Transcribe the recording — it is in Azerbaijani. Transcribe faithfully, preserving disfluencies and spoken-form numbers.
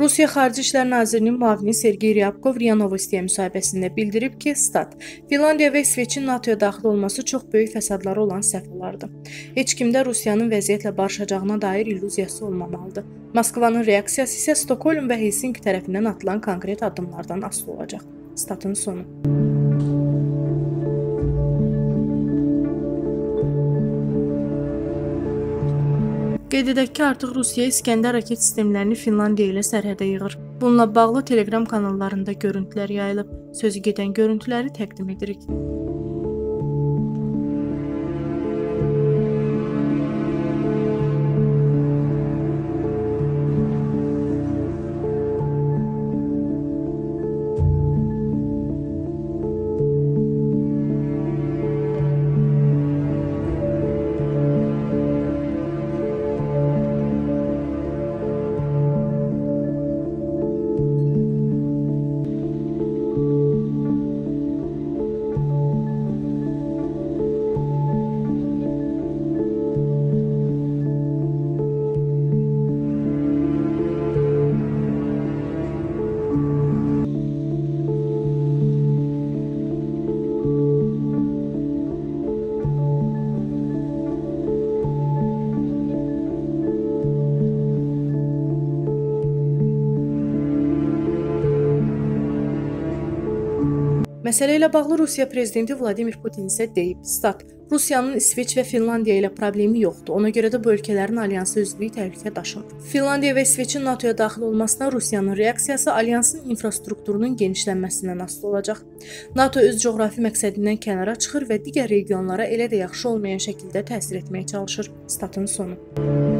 Rusiya Xarici İşlər Nazirinin müavini Sergey Ryabkov RIA Novostiyə müsahibəsində bildirib ki, stat, Finlandiya və İsveçin NATOya daxil olması çox böyük fəsadları olan səhv olardı. Heç kimdə Rusiyanın vəziyyətlə barışacağına dair illüziyası olmamalıdır. Moskvanın reaksiyası isə Stokholm və Helsinki tərəfindən atılan konkret addımlardan asılı olacaq. Statın sonu. Qeyd edək ki, artıq Rusiya İskəndər raket sistemlərini Finlandiya ilə sərhədə yığır. Bununla bağlı Telegram kanallarında görüntülər yayılıb. Sözü gedən görüntüləri təqdim edirik. Məsələ ilə bağlı Rusiya prezidenti Vladimir Putin isə deyib, stat, Rusiyanın İsveç və Finlandiya ilə problemi yoxdur, ona görə də bu ölkələrin alyansı üzvlüyü təhlükə daşımır. Finlandiya və İsveçin NATOya daxil olmasına Rusiyanın reaksiyası alyansın infrastrukturunun genişlənməsindən asılı olacaq. NATO öz coğrafi məqsədindən kənara çıxır və digər regionlara elə də yaxşı olmayan şəkildə təsir etməyə çalışır. Statın sonu.